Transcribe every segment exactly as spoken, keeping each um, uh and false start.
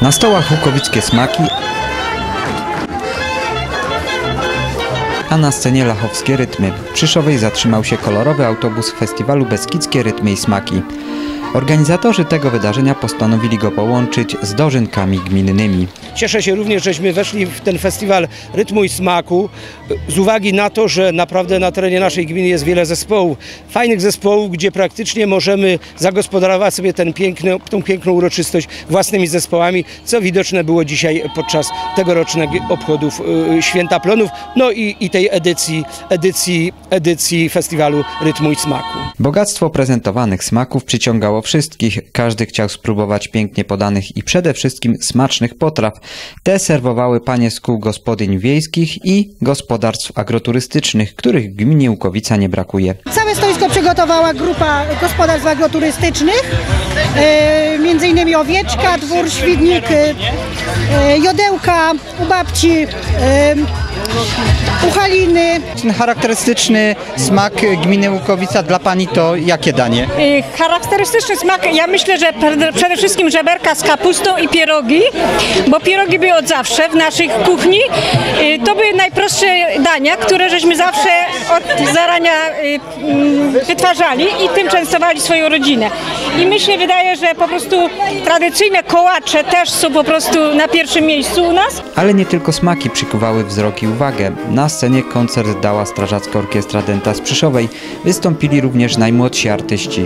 Na stołach łukowickie smaki, a na scenie lachowskie rytmy. W Przyszowej zatrzymał się kolorowy autobus festiwalu Beskidzkie Rytmy i Smaki. Organizatorzy tego wydarzenia postanowili go połączyć z dożynkami gminnymi. Cieszę się również, żeśmy weszli w ten festiwal rytmu i smaku z uwagi na to, że naprawdę na terenie naszej gminy jest wiele zespołów, fajnych zespołów, gdzie praktycznie możemy zagospodarować sobie ten piękny, tą piękną uroczystość własnymi zespołami, co widoczne było dzisiaj podczas tegorocznych obchodów y, Święta Plonów, no i, i tej edycji, edycji, edycji festiwalu rytmu i smaku. Bogactwo prezentowanych smaków przyciągało wszystkich. Każdy chciał spróbować pięknie podanych i przede wszystkim smacznych potraw. Te serwowały panie z kół gospodyń wiejskich i gospodarstw agroturystycznych, których w gminie Łukowica nie brakuje. Całe stoisko przygotowała grupa gospodarstw agroturystycznych, e, między innymi Owieczka, Dwór, Świdnik, e, Jodełka, u babci, e, u Haliny. Ten charakterystyczny smak gminy Łukowica dla pani to jakie danie? Charakterystyczny smak, ja myślę, że przede wszystkim żeberka z kapustą i pierogi, bo pierogi były od zawsze w naszej kuchni. To były najprostsze dania, które żeśmy zawsze od zarania wytwarzali i tym częstowali swoją rodzinę. I mi się wydaje, że po prostu tradycyjne kołacze też są po prostu na pierwszym miejscu u nas. Ale nie tylko smaki przykuwały wzrok i uwagę. Na scenie koncert dała Strażacka Orkiestra Dęta z Przyszowej. Wystąpili również najmłodsi artyści.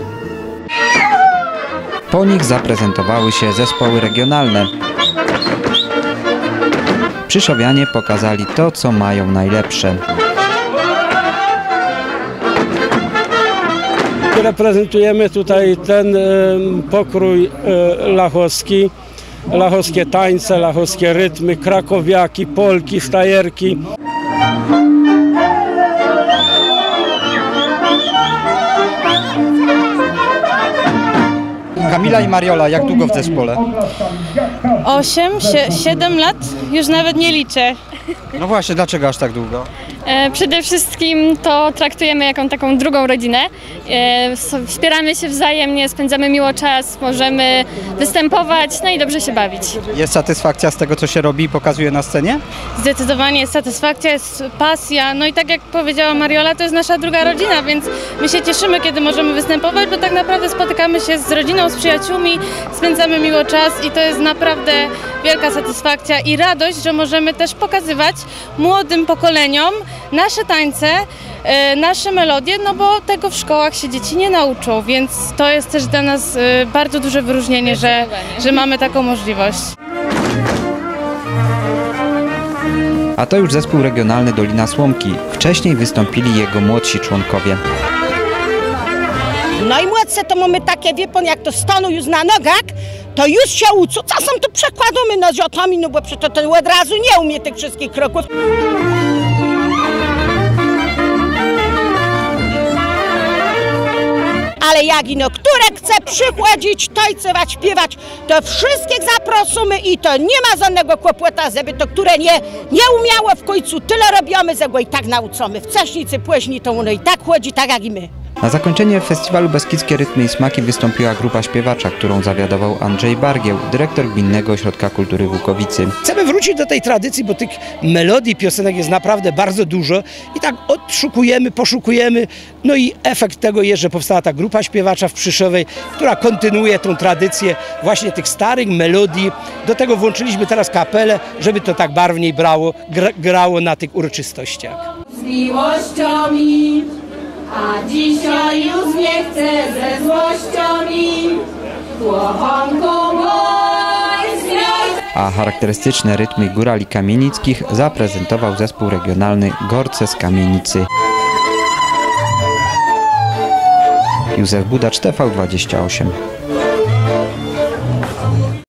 Po nich zaprezentowały się zespoły regionalne. Przyszowianie pokazali to, co mają najlepsze. Reprezentujemy tutaj ten e, pokrój e, lachowski, lachowskie tańce, lachowskie rytmy, krakowiaki, polki, stajerki. Kamila i Mariola, jak długo w zespole? Osiem, siedem lat, już nawet nie liczę. No właśnie, dlaczego aż tak długo? E, przede wszystkim to traktujemy jako taką drugą rodzinę. E, wspieramy się wzajemnie, spędzamy miło czas, możemy występować, no i dobrze się bawić. Jest satysfakcja z tego, co się robi i pokazuje na scenie? Zdecydowanie jest satysfakcja, jest pasja, no i tak jak powiedziała Mariola, to jest nasza druga rodzina, więc my się cieszymy, kiedy możemy występować, bo tak naprawdę spotykamy się z rodziną, z przyjaciółmi, spędzamy miło czas i to jest naprawdę wielka satysfakcja i radość, że możemy też pokazywać młodym pokoleniom nasze tańce, e, nasze melodie, no bo tego w szkołach się dzieci nie nauczą, więc to jest też dla nas e, bardzo duże wyróżnienie, że, że mamy taką możliwość. A to już zespół regionalny Dolina Słomki. Wcześniej wystąpili jego młodsi członkowie. No i młodce to mamy takie, wie pan, jak to stanu już na nogach, to już się uczą. Czasem to przekładamy na ziotami, no bo przecież ten od razu nie umie tych wszystkich kroków. Ale jak ino, które chce przychodzić, tańcować, śpiewać, to wszystkich zaprosimy i to nie ma żadnego kłopotu, żeby to, które nie, nie umiało w końcu, tyle robimy, że go i tak nauczymy. Wcześniej czy później to ono i tak chodzi, tak jak i my. Na zakończenie festiwalu Beskidzkie Rytmy i Smaki wystąpiła grupa śpiewacza, którą zawiadował Andrzej Bargieł, dyrektor Gminnego Ośrodka Kultury w Łukowicy. Chcemy wrócić do tej tradycji, bo tych melodii, piosenek jest naprawdę bardzo dużo i tak odszukujemy, poszukujemy. No i efekt tego jest, że powstała ta grupa śpiewacza w Przyszowej, która kontynuuje tą tradycję właśnie tych starych melodii. Do tego włączyliśmy teraz kapelę, żeby to tak barwniej brało, gra, grało na tych uroczystościach. Z miłością mi, a dzisiaj już nie chcę ze złością mi, kłopotką mój zmiot. A charakterystyczne rytmy górali kamienickich zaprezentował zespół regionalny Gorce z Kamienicy. Józef Budacz, T V dwadzieścia osiem.